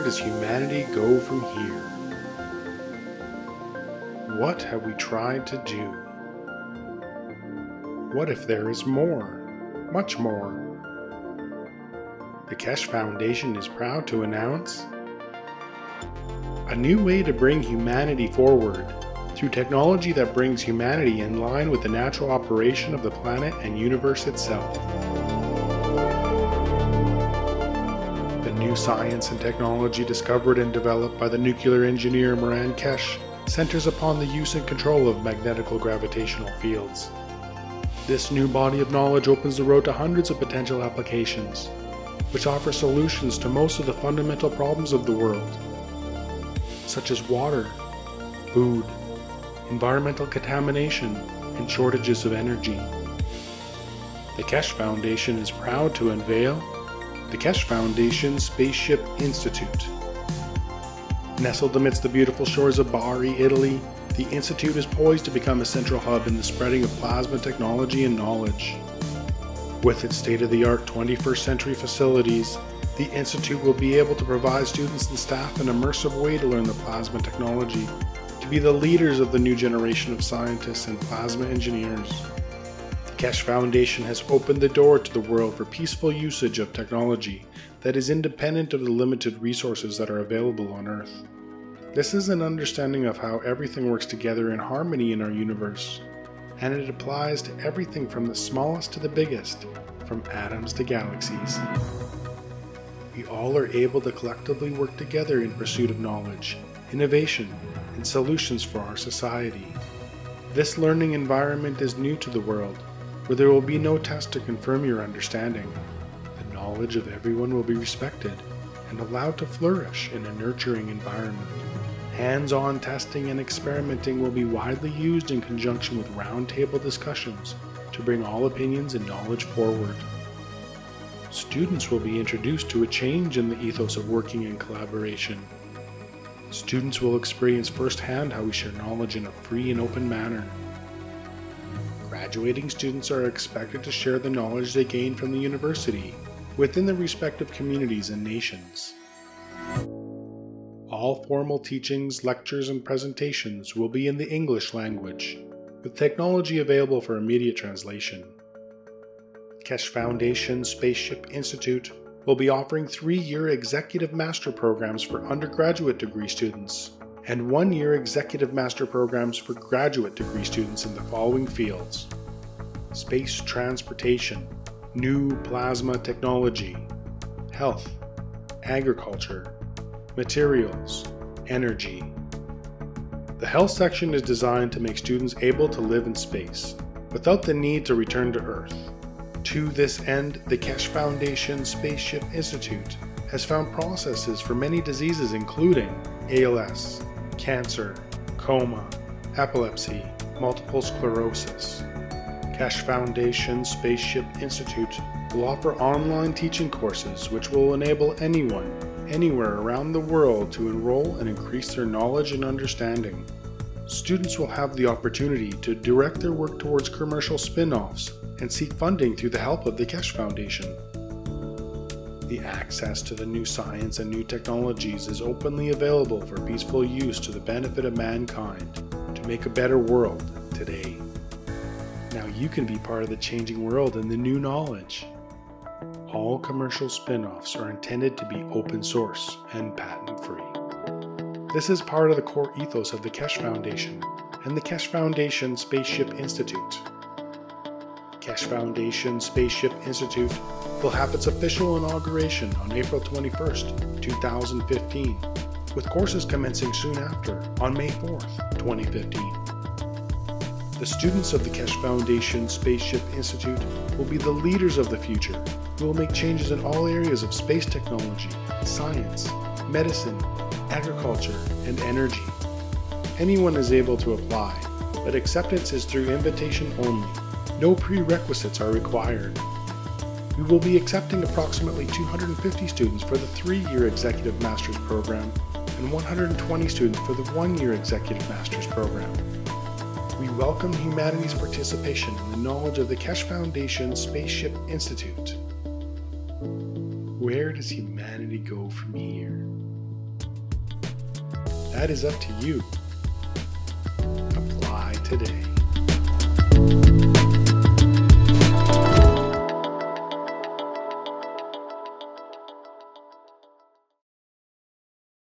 does humanity go from here? What have we tried to do? What if there is more, much more? The Keshe Foundation is proud to announce a new way to bring humanity forward through technology that brings humanity in line with the natural operation of the planet and universe itself. The new science and technology discovered and developed by the nuclear engineer Moran Keshe centers upon the use and control of magnetical-gravitational fields. This new body of knowledge opens the road to hundreds of potential applications, which offer solutions to most of the fundamental problems of the world, such as water, food, environmental contamination, and shortages of energy. The Keshe Foundation is proud to unveil the Keshe Foundation Spaceship Institute. Nestled amidst the beautiful shores of Bari, Italy, the Institute is poised to become a central hub in the spreading of plasma technology and knowledge. With its state-of-the-art 21st century facilities, the Institute will be able to provide students and staff an immersive way to learn the plasma technology, to be the leaders of the new generation of scientists and plasma engineers. The Keshe Foundation has opened the door to the world for peaceful usage of technology that is independent of the limited resources that are available on Earth. This is an understanding of how everything works together in harmony in our universe, and it applies to everything from the smallest to the biggest, from atoms to galaxies. We all are able to collectively work together in pursuit of knowledge, innovation, and solutions for our society. This learning environment is new to the world, where there will be no test to confirm your understanding. The knowledge of everyone will be respected and allowed to flourish in a nurturing environment. Hands-on testing and experimenting will be widely used in conjunction with roundtable discussions to bring all opinions and knowledge forward. Students will be introduced to a change in the ethos of working in collaboration. Students will experience firsthand how we share knowledge in a free and open manner. Graduating students are expected to share the knowledge they gain from the university within their respective communities and nations. All formal teachings, lectures, and presentations will be in the English language, with technology available for immediate translation. Keshe Foundation Spaceship Institute will be offering 3-year executive master programs for undergraduate degree students and 1-year executive master programs for graduate degree students in the following fields: space transportation, new plasma technology, health, agriculture, materials, energy. The health section is designed to make students able to live in space without the need to return to Earth. To this end, the Keshe Foundation Spaceship Institute has found processes for many diseases including ALS, cancer, coma, epilepsy, multiple sclerosis. Keshe Foundation Spaceship Institute will offer online teaching courses which will enable anyone, anywhere around the world to enroll and increase their knowledge and understanding. Students will have the opportunity to direct their work towards commercial spin-offs and seek funding through the help of the Keshe Foundation. The access to the new science and new technologies is openly available for peaceful use to the benefit of mankind to make a better world today. Now you can be part of the changing world and the new knowledge. All commercial spin-offs are intended to be open source and patent-free. This is part of the core ethos of the Keshe Foundation and the Keshe Foundation Spaceship Institute. Keshe Foundation Spaceship Institute will have its official inauguration on April 21st, 2015, with courses commencing soon after on May 4th, 2015. The students of the Keshe Foundation Spaceship Institute will be the leaders of the future who will make changes in all areas of space technology, science, medicine, agriculture, and energy. Anyone is able to apply, but acceptance is through invitation only. No prerequisites are required. We will be accepting approximately 250 students for the 3-year Executive Master's Program and 120 students for the 1-year Executive Master's Program. We welcome humanity's participation in the knowledge of the Keshe Foundation Spaceship Institute. Where does humanity go from here? That is up to you. Apply today.